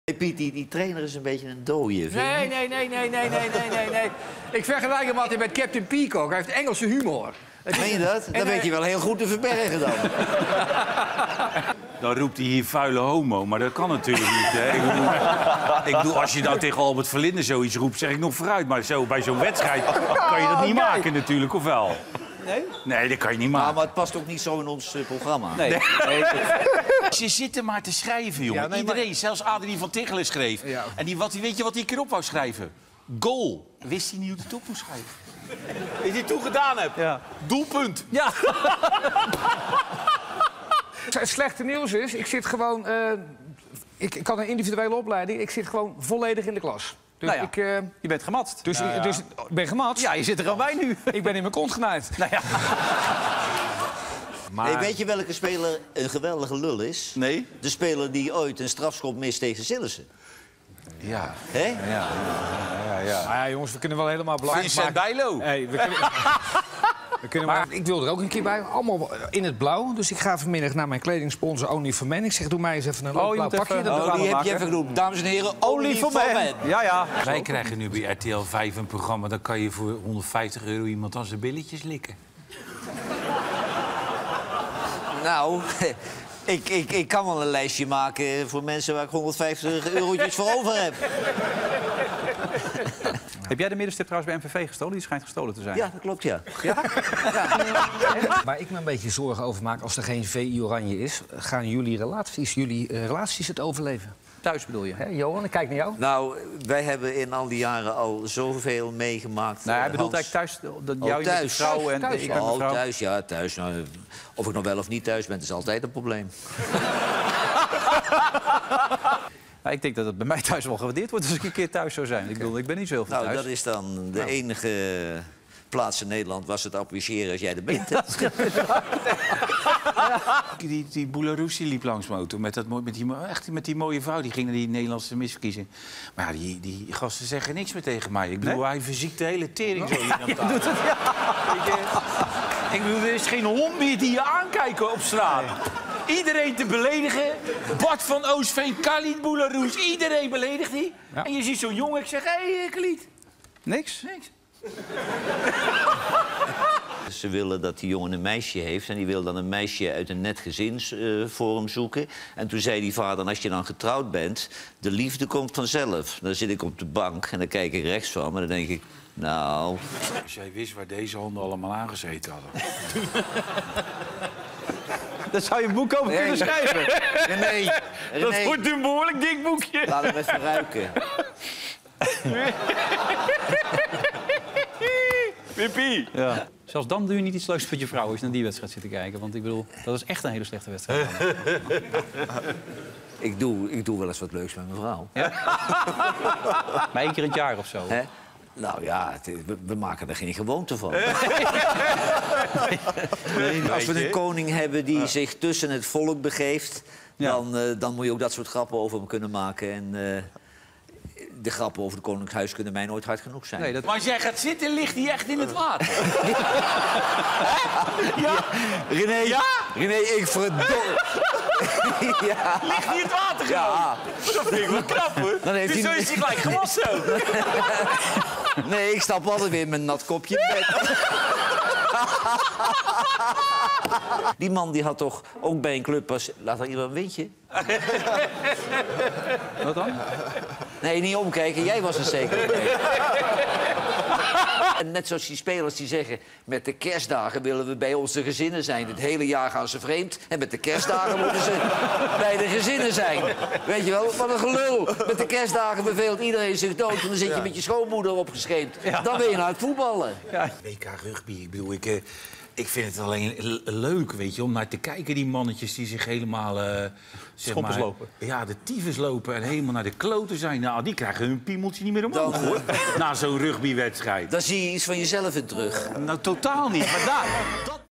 Piet, die trainer is een beetje een dooie, vind je Nee. Ik vergelijk hem altijd met Captain Peacock. Hij heeft Engelse humor. Meen je dat? Dan weet je wel heel goed te verbergen dan. Dan roept hij hier vuile homo, maar dat kan natuurlijk niet. Hè? Ik bedoel, als je nou tegen Albert Verlinde zoiets roept, zeg ik nog vooruit. Maar zo, bij zo'n wedstrijd kan je dat niet maken natuurlijk, of wel? Nee? Nee, dat kan je niet maken. Maar het past ook niet zo in ons programma. Nee. Je zit er maar te schrijven, jongen. Ja, nee, Iedereen, maar... zelfs Adrien van Tichelen schreef. Ja. En weet je wat hij erop wou schrijven? Goal. Wist hij niet hoe hij het op moest schrijven? Weet je toen gedaan hebt? Ja. Doelpunt. Ja. Het slechte nieuws is, ik zit gewoon... Ik kan een individuele opleiding, ik zit gewoon volledig in de klas. Dus Nou ja, je bent gematst. Dus ik ben gematst. Ja, je zit er gewoon bij nu. Ik ben in mijn kont genaaid. Nou ja. Maar... Hey, weet je welke speler een geweldige lul is? Nee? De speler die ooit een strafschop mist tegen Sillissen. Ja. Hè? Nou ja, jongens, we kunnen wel helemaal belangrijk Vincent Bijlo. Hey, we kunnen maar... Ik wil er ook een keer bij, allemaal in het blauw. Dus ik ga vanmiddag naar mijn kledingsponsor Only for Men. Ik zeg, doe mij eens even een leuk blauw pakje. Die heb je even genoemd. Dames en heren, Only for Men. Ja. Wij krijgen nu bij RTL 5 een programma... dan kan je voor €150 iemand aan zijn billetjes likken. Nou, ik kan wel een lijstje maken voor mensen waar ik €150 voor over heb. Heb jij de middenstip trouwens bij MVV gestolen? Die schijnt gestolen te zijn. Ja, dat klopt, ja. Waar ik me een beetje zorgen over maak als er geen VI Oranje is... gaan jullie relaties het overleven? Thuis bedoel je? Hè, Johan, ik kijk naar jou. Nou, wij hebben in al die jaren al zoveel meegemaakt. Nou, hij bedoelt Hans. eigenlijk thuis. Dat jou thuis. met de vrouw en Thuis. ik met mijn vrouw. Thuis, ja, thuis. Nou, of ik nog wel of niet thuis ben, is altijd een probleem. Nou, ik denk dat het bij mij thuis wel gewaardeerd wordt als ik een keer thuis zou zijn. Ik bedoel, ik ben niet zo heel veel Nou, thuis. dat is dan de enige plaats in Nederland waar ze het appreciëren als jij er bent. Die Boularus liep langs mijn auto met die mooie vrouw. Die ging naar die Nederlandse misverkiezing. Maar ja, die gasten zeggen niks meer tegen mij. Ik bedoel, hij verziekt de hele tering zo hier aan tafel. Ik bedoel, er is geen hond meer die je aankijken op straat. Iedereen te beledigen. Bart van Oostveen, Khalid Boularus. Iedereen beledigt die. Ja. En je ziet zo'n jongen, ik zeg, hé, Khalid. Niks? Ze willen dat die jongen een meisje heeft en die wil dan een meisje uit een net gezin voor hem zoeken. En toen zei die vader, als je dan getrouwd bent, de liefde komt vanzelf. Dan zit ik op de bank en dan kijk ik rechts van me en dan denk ik, nou... Als jij wist waar deze honden allemaal aangezeten hadden. Daar zou je een boek over kunnen schrijven. Nee. Dat wordt een behoorlijk dik boekje. Laat hem even ruiken. Pipi. Ja. Zelfs dan doe je niet iets leuks met je vrouw als je naar die wedstrijd zit te kijken. Want ik bedoel, dat is echt een hele slechte wedstrijd. Ik doe wel eens wat leuks met mijn vrouw. Ja? Maar 1 keer in het jaar of zo. Hè? Nou ja, we maken er geen gewoonte van. Als we een koning hebben die zich tussen het volk begeeft... Ja. Dan moet je ook dat soort grappen over hem kunnen maken. En de grappen over het Koningshuis kunnen mij nooit hard genoeg zijn. Nee, dat... Maar als jij gaat zitten, ligt hij echt in het water. Ja? René, Ja? René, ik verdomme. Ja. Ligt hij in het water gewoon? Ja. Dat vind ik wel knap, hoor. Dan heeft Dus zo hij- is hij gelijk gewassen ook. Nee, ik stap altijd weer met een nat kopje in bed. Die man die had toch ook bij een club pas... Laat er iemand een windje. Wat dan? Nee, niet omkijken. Jij was er zeker bij. En net zoals die spelers die zeggen... met de kerstdagen willen we bij onze gezinnen zijn. Het hele jaar gaan ze vreemd. En met de kerstdagen moeten ze bij de gezinnen zijn. Weet je wel? Wat een gelul. Met de kerstdagen beveelt iedereen zich dood. En dan zit je met je schoonmoeder opgescheept. Dan ben je naar het voetballen. WK rugby, ik bedoel, ik vind het alleen leuk, weet je, om naar te kijken. Die mannetjes die zich helemaal... Schompers lopen. Ja, de tyfus lopen en helemaal naar de kloten zijn. Nou, die krijgen hun piemeltje niet meer omhoog, hoor. Na zo'n rugbywedstrijd. Dan zie je iets van jezelf in terug. Nou, totaal niet. Maar daar...